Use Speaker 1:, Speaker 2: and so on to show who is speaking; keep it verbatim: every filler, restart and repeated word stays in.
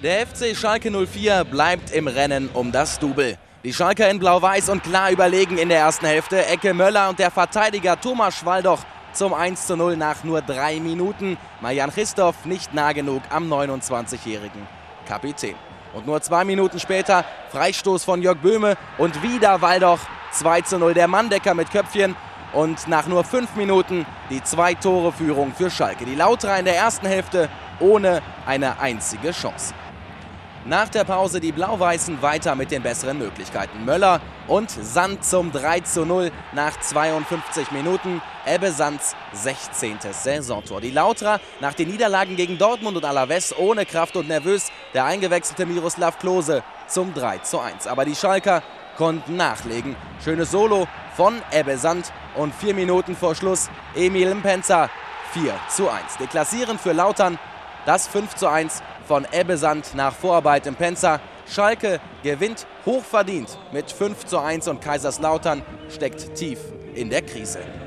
Speaker 1: Der F C Schalke null vier bleibt im Rennen um das Double. Die Schalker in Blau-Weiß und klar überlegen in der ersten Hälfte. Ecke Möller und der Verteidiger Thomas Schwaldoch zum eins zu null nach nur drei Minuten. Marjan Christoph nicht nah genug am neunundzwanzigjährigen Kapitän. Und nur zwei Minuten später Freistoß von Jörg Böhme und wieder Waldoch zwei zu null. Der Manndecker mit Köpfchen und nach nur fünf Minuten die Zwei-Tore-Führung für Schalke. Die Lauterer in der ersten Hälfte ohne eine einzige Chance. Nach der Pause die Blau-Weißen weiter mit den besseren Möglichkeiten. Möller und Sand zum drei zu null nach zweiundfünfzig Minuten. Ebbe Sands sechzehntes Saisontor. Die Lauterer nach den Niederlagen gegen Dortmund und Alavés ohne Kraft und nervös. Der eingewechselte Miroslav Klose zum drei zu eins. Aber die Schalker konnten nachlegen. Schönes Solo von Ebbe Sand und vier Minuten vor Schluss Emil Mpenza vier zu eins. Deklassierend für Lautern das fünf zu eins von Ebbe Sand nach Vorarbeit im Mpenza. Schalke gewinnt hochverdient mit fünf zu eins und Kaiserslautern steckt tief in der Krise.